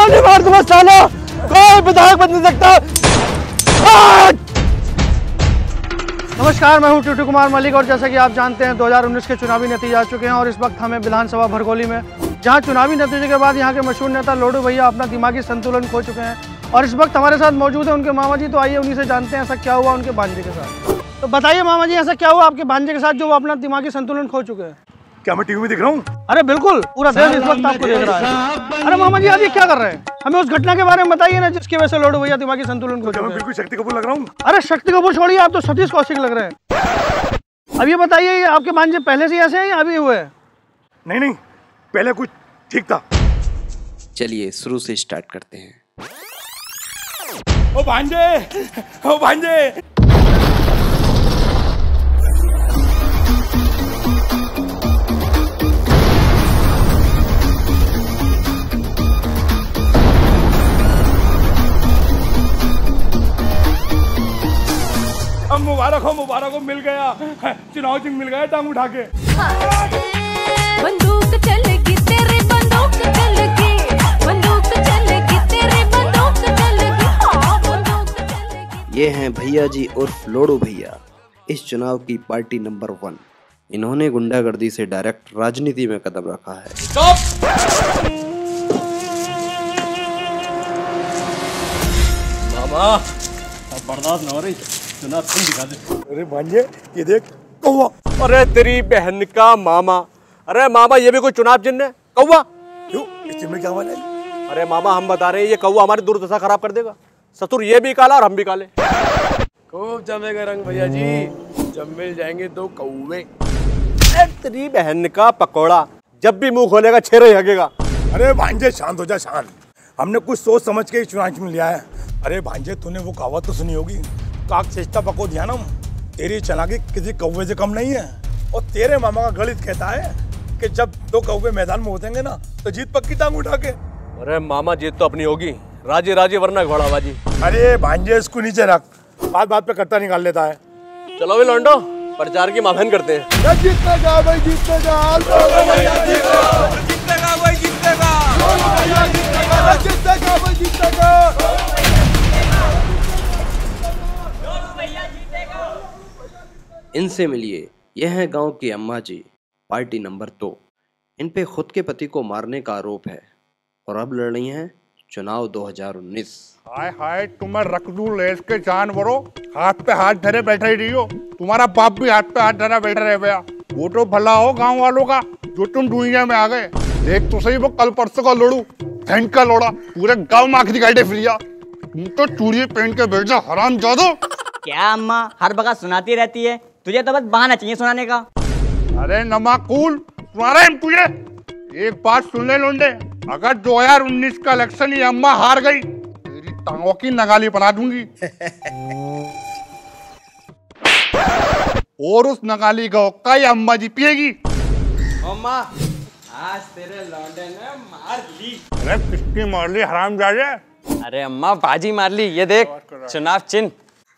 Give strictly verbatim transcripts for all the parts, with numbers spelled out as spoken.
गोली मार दूंगा साला, कोई विधायक बन नहीं सकता। नमस्कार, मैं हूं टिटू कुमार मलिक और जैसा कि आप जानते हैं दो हज़ार उन्नीस के चुनावी नतीजे आ चुके हैं और इस वक्त हमें विधानसभा भरगोली में, जहां चुनावी नतीजे के बाद यहां के मशहूर नेता लोडू भैया अपना दिमागी संतुलन खो चुके हैं और इस वक्त हमारे साथ मौजूद है उनके मामा जी। तो आइए उन्हीं से जानते हैं ऐसा क्या हुआ उनके भांजे के साथ। तो बताइए मामा जी, ऐसा क्या हुआ आपके भांजे के साथ जो वो अपना दिमागी संतुलन खो चुके हैं? क्या मैं टीवी में दिख रहा हूँ? अरे बिल्कुल, पूरा देश इस वक्त आपको देख रहा है। अरे मामा जी, अभी क्या कर रहे हैं? हमें उस घटना के बारे में बताइए ना जिसकी वजह से लोडू भैया दिमागी संतुलन खो चुके हैं। बिल्कुल शक्ति कपूर लग रहा हूँ। अरे शक्ति कपूर छोड़िए, आप तो सतीश कौशिक लग रहे हैं। अब ये बताइए, आपके भांजे पहले से ऐसे हैं या अभी हुए? नहीं नहीं, पहले कुछ ठीक था। चलिए शुरू से स्टार्ट करते हैं। ओ भांजे, ओ भांजे, अब मुबारक हो, मुबारक हो, मिल गया चुनाव चिन्ह, मिल गया टांग उठा के। बंदूक चलेगी तेरी, बंदूक चलेगी, बंदूक चलेगी तेरी, बंदूक चलेगी, हाँ बंदूक चलेगी। ये हैं भैया जी उर्फ लोडू भैया, इस चुनाव की पार्टी नंबर वन। इन्होंने गुंडागर्दी से डायरेक्ट राजनीति में कदम रखा है। स्टॉप! मामा अब बर्दाश्त न हो रही, चुनाव चिन्ह दिखा दे। अरे भांजे, ये देख कौवा। अरे तेरी बहन का मामा, अरे मामा ये भी कोई चुनाव चिन्ह है? कौवा क्यों, इस चिन्ह में क्या वाला है? अरे मामा हम बता रहे हैं ये कौवा हमारी दुर्दशा खराब कर देगा। ससुर ये भी काला और हम भी काले। खूब जमेगा रंग भैया जी, जब मिल जाएंगे दो कौवे। तेरी बहन का पकौड़ा, जब भी मुंह खोलेगा छेरे ही हगेगा। अरे भांजे शांत हो जा, शांत। हमने कुछ सोच समझ के चुनाव चिन्ह लिया है। अरे भांजे, तूने वो कहावत तो सुनी होगी, काक चेष्टा पको ध्यानम। तेरी चालाकी किसी कौवे से कम नहीं है। और तेरे मामा का गणित कहता है कि जब दो कौवे मैदान में होतेंगे ना तो जीत पक्की टांग उठा के। अरे मामा जीत तो अपनी होगी, राजे राजे वरना घोड़ाबाजी। अरे भांजे, इसको नीचे रख, बात बात पे कट्टा निकाल लेता है। चलो भी लौंडो, प्रचार की माभन करते हैं। जीतेगा भाई, जीतेगा, जीतेगा भाई, जीतेगा, जीतेगा भाई, जीतेगा। इनसे मिलिए, यह है गांव की अम्मा जी, पार्टी नंबर दो। इन पे खुद के पति को मारने का आरोप है और अब लड़ रही हैं चुनाव दो हज़ार उन्नीस। हाय हाय, तुम्हें रख दूं लेस के जानवरों, हाथ पे हाथ धरे बैठे ही रहियो। तुम्हारा बाप भी हाथ पे हाथ धरा बैठा रह गया। वो तो भला हो गांव वालों का जो तुम दुनिया में आ गए। देख तो सही वो कल परसों का लोडू, घंट का लोड़ा, पूरे गाँव में आखिरी गाइडे फिरिया। तुम तो चूड़ी पहन के बैठ जा, हराम जादो। क्या अम्मा हर वक्त सुनाती रहती है, तुझे तो बस बहाना चाहिए सुनाने का। अरे नमाकूल, तुम्हारा है तुझे। एक बात सुन ले लोंडे, अगर दो हज़ार उन्नीस का इलेक्शन ही अम्मा हार गई, तेरी टांगों की नगाली बना दूंगी। और उस नगाली का हुक्का ही अम्मा जी पिएगी। अम्मा आज तेरे लौंडे ने मार ली। अरे किसकी मार ली हरामजादे? अरे अम्मा बाजी मार ली, ये देख चुनाव चिन्ह।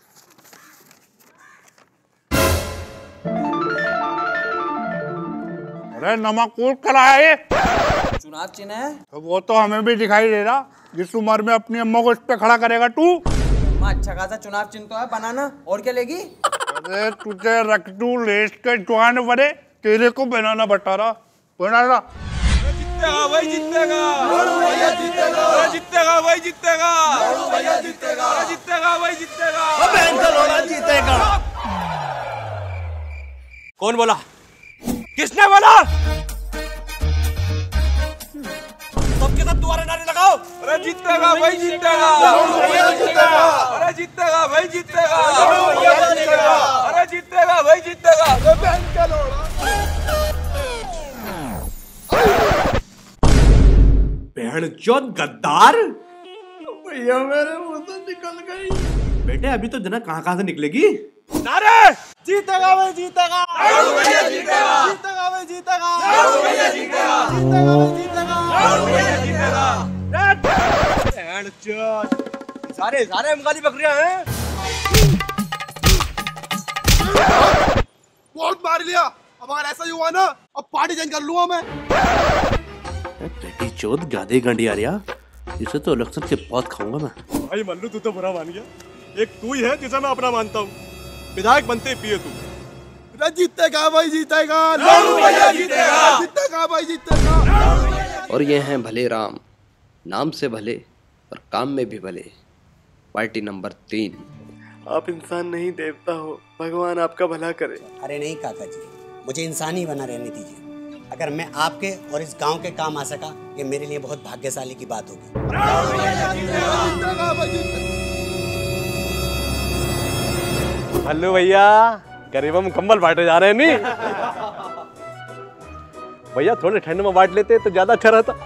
अरे नमाकूल करा है ये? चुनाव चिन्ह है तो वो तो हमें भी दिखाई दे रहा। जिस उम्र में अपनी अम्मा को इस पे खड़ा करेगा तू। अम्मा अच्छा खासा चुनाव चिन्ह तो है, बनाना और क्या लेगी? अरे तुझे रख दूं लेस के जवान बड़े, तेरे को बनाना बता रहा, बनाना। जीतेगा भाई, जीतेगा, भैया जीतेगा, जीतेगा भाई, जीतेगा, भैया जीतेगा, जीतेगा भाई, जीतेगा, जीतेगा। कौन बोला? किसने बोला? सबके साथ दोबारा नारे लगाओ। अरे जीतेगा भाई, जीतेगा, भैया जीतेगा, अरे जीतेगा भाई, जीतेगा, भैया जीतेगा, अरे जीतेगा भाई, जीतेगा। बहन का लोड़ा, बहन चोद गद्दार, भैया मेरे मुंह से निकल गई। बेटे अभी तो जना कहाँ कहाँ से निकलेगी। नारे जीतेगा भाई, जीतेगा, भैया जीतेगा, जीतेगा भाई, जीतेगा, भैया जीतेगा, जीतेगा भाई, जीतेगा, भैया जीतेगा। बहन चोद, सारे सारे अमगाली बकरियां हैं। बहुत मार लिया, अब अगर ऐसा ही हुआ ना अब पार्टी ज्वाइन कर लूंगा मैं। बेटी चोद गादे गंडिया रिया, इसे तो इलेक्शन के बाद खाऊंगा मैं। भाई मल्लू तू तो बुरा मान गया, एक तू ही है जिसे मैं अपना मानता हूँ। विधायक बनते ही पिए तू। जीतेगा भाई जीतेगा, लालू भैया जीतेगा, जीतेगा भाई जीतेगा। और ये हैं भले राम, नाम से भले और काम में भी भले। पार्टी नंबर तीन। आप इंसान नहीं देवता हो, भगवान आपका भला करे। अरे नहीं काका जी, मुझे इंसान ही बना रहने दीजिए। अगर मैं आपके और इस गांव के काम आ सका, ये मेरे लिए बहुत भाग्यशाली की बात होगी। भल्लू भैया गरीबों में कंबल बांटे जा रहे हैं नहीं भैया, थोड़े ठंड में बांट लेते तो ज्यादा अच्छा रहता।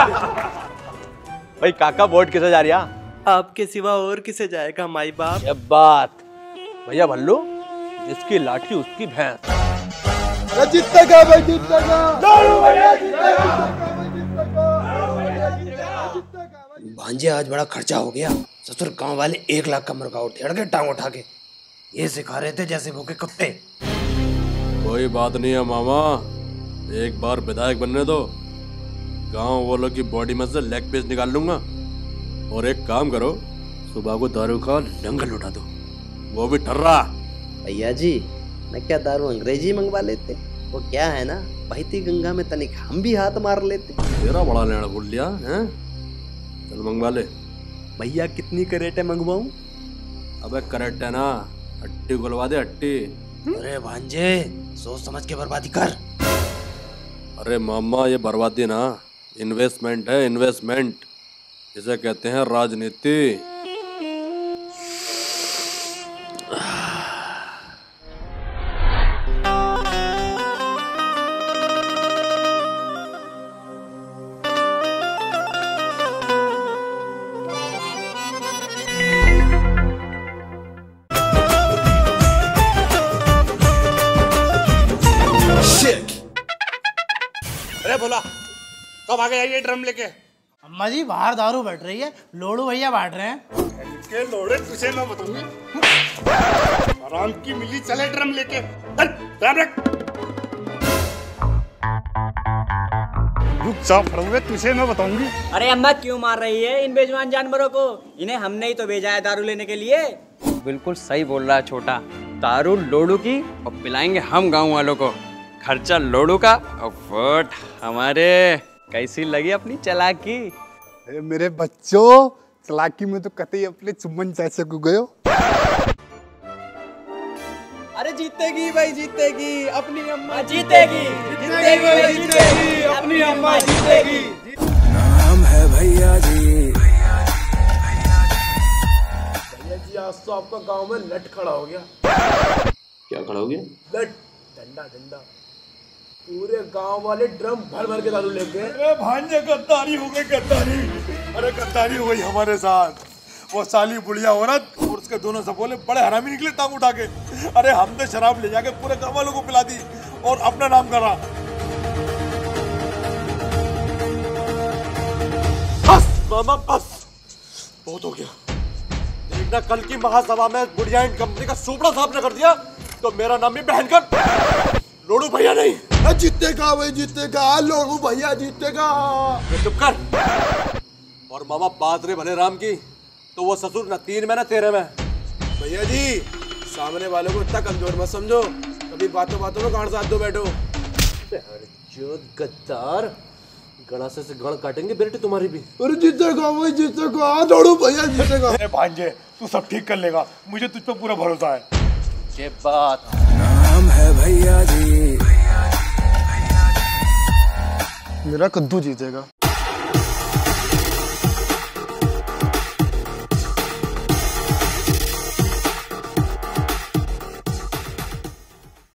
भाई काका वोट किसे जा रही है? आपके सिवा और किसे जाएगा माई बाप। ये बात भैया, भल्लू जिसकी लाठी उसकी भैंस। जीतेगा भाई जीतेगा, लालू भैया जीतेगा। भांजे आज बड़ा खर्चा हो गया। ससुर गांव वाले एक लाख का मुर्गा उठेड़ के टांग उठा के ये सिखा रहे थे जैसे भूखे कुत्ते। कोई बात नहीं है मामा, एक बार विधायक बनने दो, गांव वालों की बॉडी में से लेग पीस निकाल लूंगा। और एक काम करो, सुबह को दारू का लंगर लुटा दो, वो भी ठर्रा। भैया जी मैं क्या दारू अंग्रेजी मंगवा लेते, वो क्या है ना बहती गंगा में तनिक हम भी हाथ मार लेते। तेरा बड़ा लेना भूल लिया है, चल मंगवा ले। भैया कितनी करेटे मंगवाऊं? अबे करेट है ना, हट्टी गुलवा दे हट्टी। अरे भांजे सोच समझ के बर्बादी कर। अरे मामा ये बर्बादी ना, इन्वेस्टमेंट है, इन्वेस्टमेंट इसे कहते हैं राजनीति। अरे बोला कब आ गया ये ड्रम लेके? अम्मा जी बाहर दारू बैठ रही है, लोड़ू भैया बांट रहे हैं। इनके लोड़े तुझे मैं बताऊंगी। आराम की मिली, चले ड्रम लेके। ध्यान रख। रुक जा फड़ोगे, तुझे मैं बताऊंगी। अरे अम्मा क्यों मार रही है इन बेजुबान जानवरों को? इन्हें हमने ही तो भेजा है दारू लेने के लिए। बिल्कुल सही बोल रहा है छोटा, दारू लोडू की और पिलाएंगे हम गांव वालों को। खर्चा लोडू का और वोट हमारे। कैसी लगी अपनी चालाकी? अरे मेरे बच्चों, चालाकी में तो कतई अपने चुम्बन चाचा को गयो। अरे जीतेगी भाई जीतेगी, अपनी अम्मा जीतेगी, जीतेगी भाई जीतेगी, अपनी अम्मा जीतेगी। नाम है भैया जी। भैया जी आज तो आपका गांव में लट खड़ा हो गया। क्या खड़ा हो गया? लट, डंडा डंडा। पूरे गांव वाले ड्रम भर भर के दारू ले गए। अरे भांजे गद्दारी हो गई, गद्दारी। अरे गद्दारी हो गई हमारे साथ। वो साली बुढ़िया औरत और उसके दोनों सपोले बड़े हरामी निकले टांग उठा के। अरे हमने शराब ले जाके पूरे गांव वालों को पिला दी और अपना नाम करा। बस मामा बस, बहुत हो गया। देखना कल की महासभा में बुढ़िया इन कंपनी का सुपड़ा साफ न कर दिया तो मेरा नाम भी बहन कर लोडू भैया नहीं। जीतेगा भाई जीतेगा, लोडू भैया जीतेगा। चुप कर। और मामा बात रे भले राम की, तो वो ससुर न तीन में न तेरह में। भैया जी सामने वालों को इतना कमजोर मत समझो, कभी बातों बातों में गांड साथ दो बैठो। जो गद्दार, गड़ासे से गड़ काटेंगे बेटे तुम्हारी भी। अरे जीतेगा भाई जीतेगा, लोडू भैया जीतेगा। अरे भांजे तू सब ठीक कर लेगा, मुझे तुझ पे पूरा भरोसा है। ये बात नाम है भैया जी। मेरा कद्दू जीतेगा।